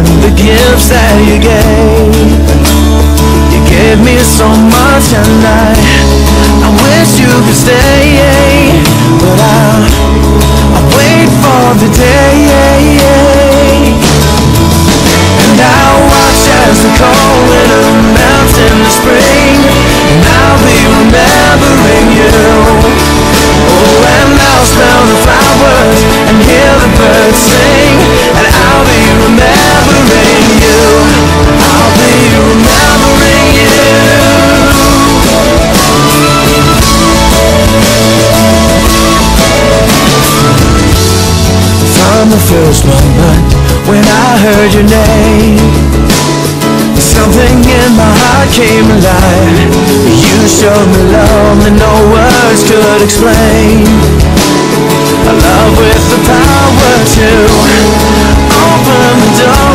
the gifts that you gave. You gave me so much, and I wish you could stay, but I'll wait for the day. And I'll watch as the cold winter melts in the spring, and I'll be remembering you. Oh, and I'll smell the flowers and hear the birds sing, and I'll be remembering you. I'll be remembering you. From the first moment when I heard your name, something in my heart came alive. You showed me love that no words could explain. A love with the power to open the door.